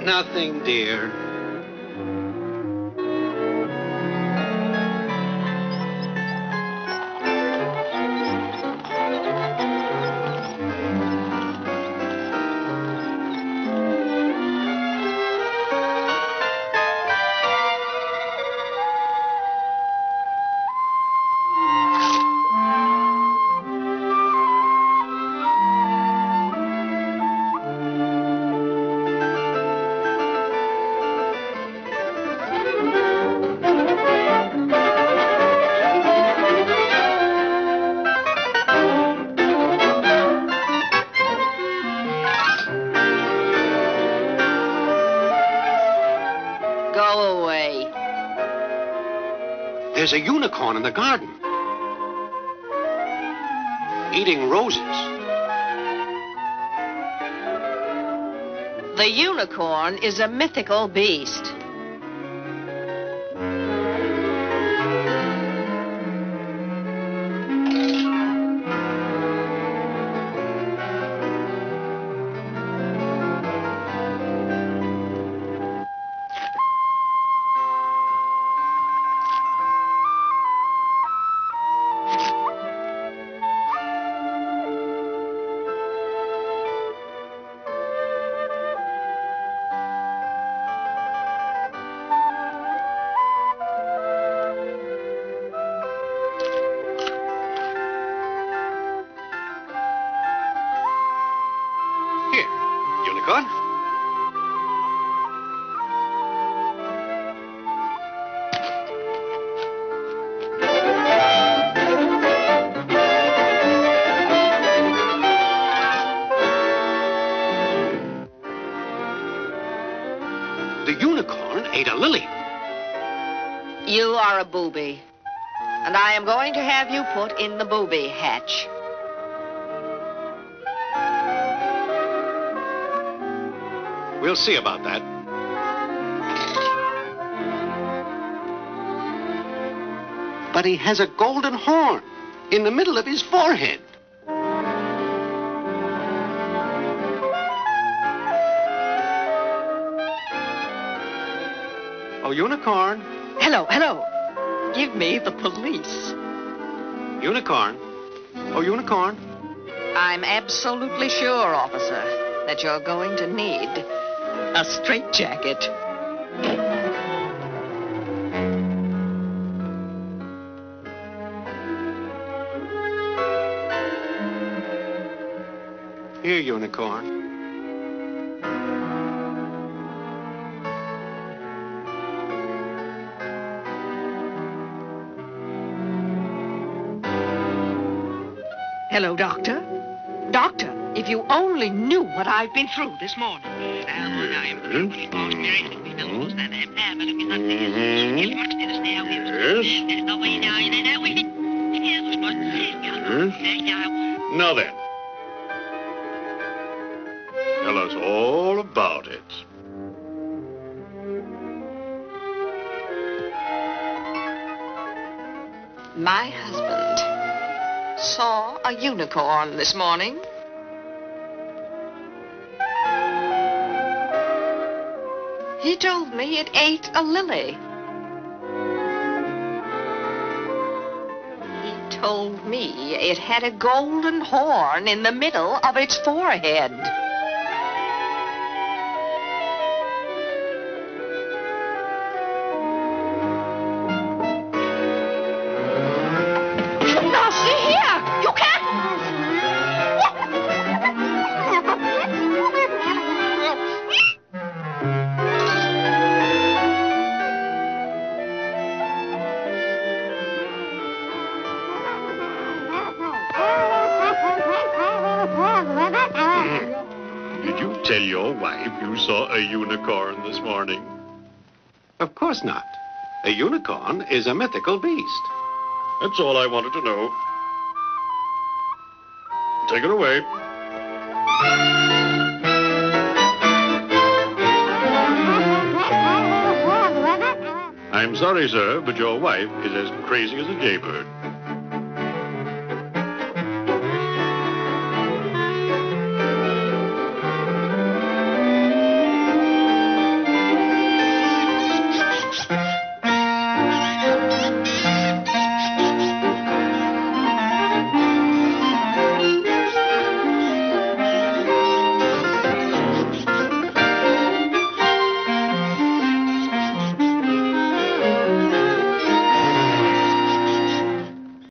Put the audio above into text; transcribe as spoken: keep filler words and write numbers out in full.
Nothing, dear. Go away. There's a unicorn in the garden. Eating roses. The unicorn is a mythical beast. Here, unicorn. The unicorn ate a lily. You are a booby, and I am going to have you put in the booby hatch. We'll see about that. But he has a golden horn in the middle of his forehead. Oh, unicorn. Hello, hello. Give me the police. Unicorn. Oh, unicorn. I'm absolutely sure, officer, that you're going to need a straitjacket. Here, unicorn. Hello, Doctor. Doctor, if you only knew what I've been through this morning. Now then, tell us all about it. My husband saw a unicorn this morning. He told me it ate a lily. He told me it had a golden horn in the middle of its forehead. Now, see here! You can't... Did you tell your wife you saw a unicorn this morning? Of course not. A unicorn is a mythical beast. That's all I wanted to know. Take it away. I'm sorry, sir, but your wife is as crazy as a jaybird.